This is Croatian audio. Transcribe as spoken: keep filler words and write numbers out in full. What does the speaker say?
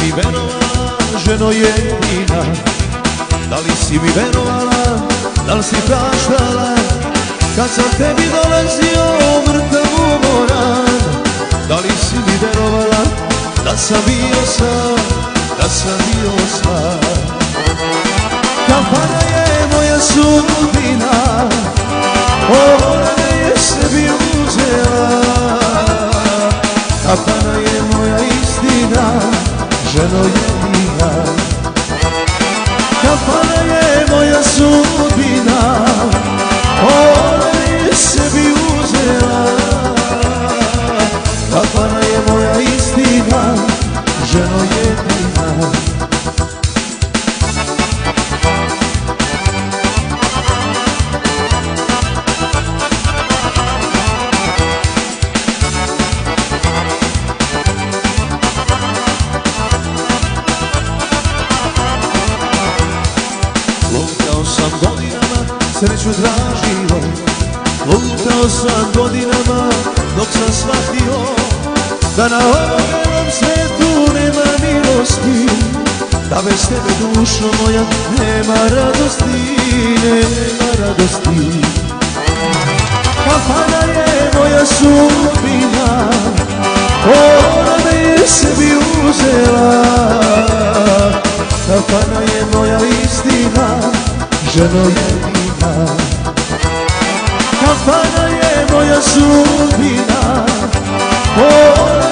mi verovala, ženo jedina? Da li si mi verovala, da li si praštala kad sam tebi dolazio mrtav umoran? Da li si mi verovala da sam bio sam, da sam bio sam? Kafana je moja sudbina, ona me je sebi uzela. Kafana je moja istina, ženo jedina. Kafana je moja sudbina, ona me je sebi uzela. Kafana je moja istina, ženo jedina. Lutao sam godinama, sreću tražio. Lutao sam godinama, dok sam shvatio da na ovom belom svetu nema milosti, da bez tebe, dušo moja, nema radosti, nema radosti. Kafana je moja sudbina, ona me je sebi uzela. Kafana je moja istina, ženo jedina. Kafana je moja sudbina, ona